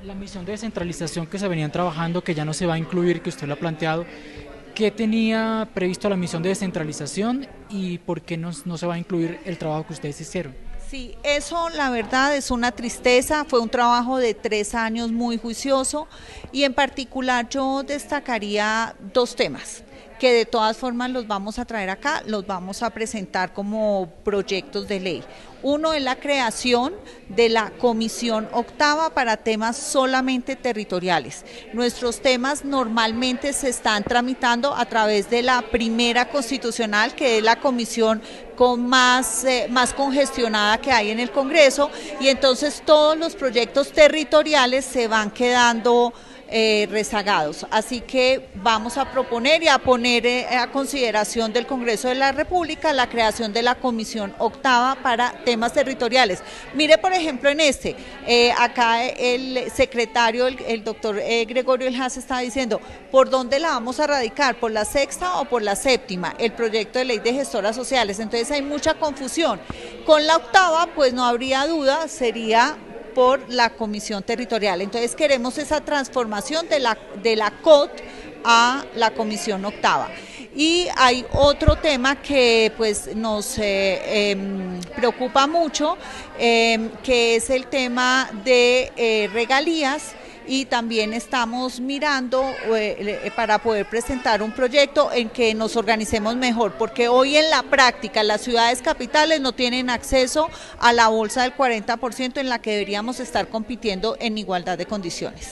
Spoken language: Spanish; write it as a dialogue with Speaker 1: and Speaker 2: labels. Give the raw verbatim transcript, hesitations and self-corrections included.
Speaker 1: La misión de descentralización que se venían trabajando, que ya no se va a incluir, que usted lo ha planteado, ¿qué tenía previsto la misión de descentralización y por qué no, no se va a incluir el trabajo que ustedes hicieron?
Speaker 2: Sí, eso la verdad es una tristeza, fue un trabajo de tres años muy juicioso y en particular yo destacaría dos temas que de todas formas los vamos a traer acá, los vamos a presentar como proyectos de ley. Uno es la creación de la Comisión Octava para temas solamente territoriales. Nuestros temas normalmente se están tramitando a través de la primera constitucional, que es la comisión con más, eh, más congestionada que hay en el Congreso, y entonces todos los proyectos territoriales se van quedando Eh, rezagados, así que vamos a proponer y a poner eh, a consideración del Congreso de la República la creación de la Comisión Octava para temas territoriales. Mire por ejemplo en este, eh, acá el secretario, el, el doctor eh, Gregorio Elhaz está diciendo, ¿por dónde la vamos a radicar? ¿Por la sexta o por la séptima? El proyecto de ley de gestoras sociales, entonces hay mucha confusión. Con la octava pues no habría duda, sería por la comisión territorial. Entonces queremos esa transformación de la, de la C O T a la comisión octava. Y hay otro tema que pues nos eh, eh, preocupa mucho, eh, que es el tema de eh, regalías, y también estamos mirando eh, para poder presentar un proyecto en que nos organicemos mejor, porque hoy en la práctica las ciudades capitales no tienen acceso a la bolsa del cuarenta por ciento en la que deberíamos estar compitiendo en igualdad de condiciones.